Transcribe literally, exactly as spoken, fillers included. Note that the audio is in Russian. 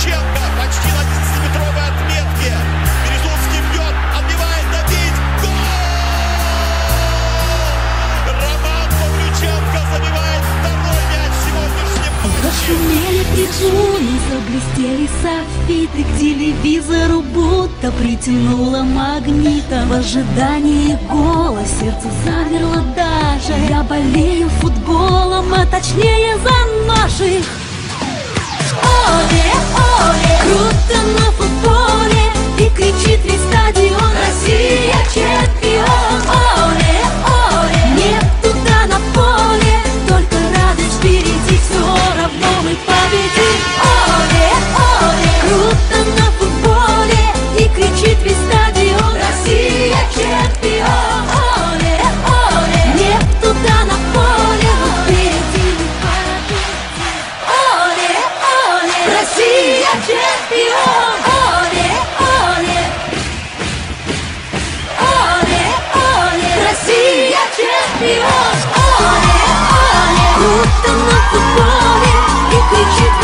Павлюченко почти на одиннадцатиметровой отметке. Березовский бьет, отбивает, добить. Гол! Роман Павлюченко забивает второй мяч в сегодняшнем матче. Зашумели трибуны, заблестели софиты, к телевизору будто притянуло магнитом. В ожидании гола сердце замерло даже. Я болею футболом, а точнее за наших. Оле, оле, круто на футболе, и кричит весь стадион: Россия чемпион! Оле, оле, нет туда на поле, только радость впереди, все равно мы победим. Оле, оле, круто на футболе, и кричит весь стадион: Россия чемпион! Оле, оле, нет туда на поле, но впереди мы победим. Оле, оле, Россия чемпион! Оле, оле, оле, оле, Россия чемпион! Оле, оле, круто на футболе, и кричит